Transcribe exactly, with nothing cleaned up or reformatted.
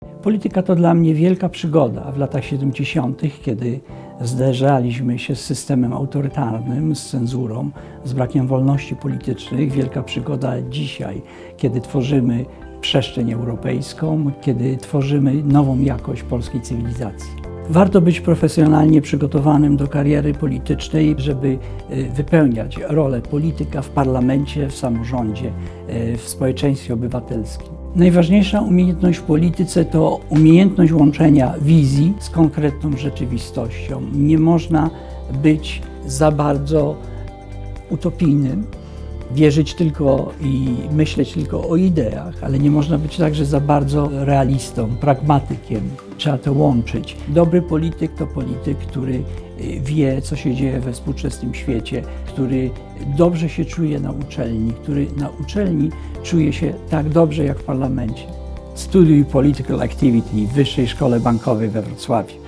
Polityka to dla mnie wielka przygoda. W latach siedemdziesiątych, kiedy zderzaliśmy się z systemem autorytarnym, z cenzurą, z brakiem wolności politycznych, wielka przygoda dzisiaj, kiedy tworzymy przestrzeń europejską, kiedy tworzymy nową jakość polskiej cywilizacji. Warto być profesjonalnie przygotowanym do kariery politycznej, żeby wypełniać rolę polityka w parlamencie, w samorządzie, w społeczeństwie obywatelskim. Najważniejsza umiejętność w polityce to umiejętność łączenia wizji z konkretną rzeczywistością. Nie można być za bardzo utopijnym, wierzyć tylko i myśleć tylko o ideach, ale nie można być także za bardzo realistą, pragmatykiem. Trzeba to łączyć. Dobry polityk to polityk, który wie, co się dzieje we współczesnym świecie, który dobrze się czuje na uczelni, który na uczelni czuje się tak dobrze jak w parlamencie. Studiuj Political Activity w Wyższej Szkole Bankowej we Wrocławiu.